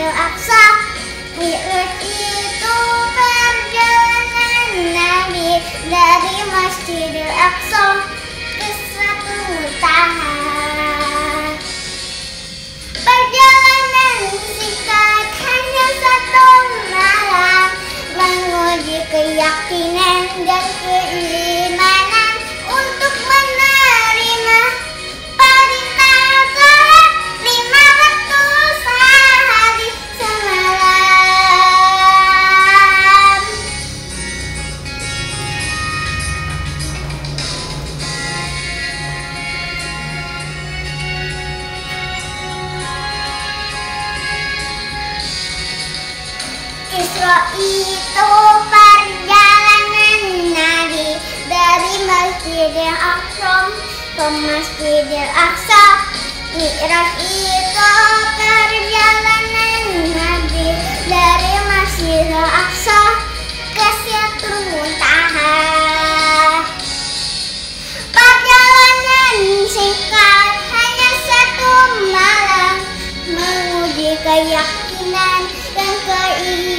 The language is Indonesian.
Masjidil Aqsa. Mi'raj itu perjalanan Nabi dari Masjidil Aqsa ke Sidratul Muntaha. Perjalanan singkat hanya 1 malam, menguji keyakinan dan keimanan untuk menerima perintah salat 5 waktu sehari semalam. Isra itu perjalanan Nabi dari Masjidil Aqsa ke Masjidil Aqsa. Mi'raj itu perjalanan Nabi dari Masjidil Aqsa ke Sidratul Muntaha. Perjalanan singkat hanya 1 malam, menguji keyakinan dan keimanan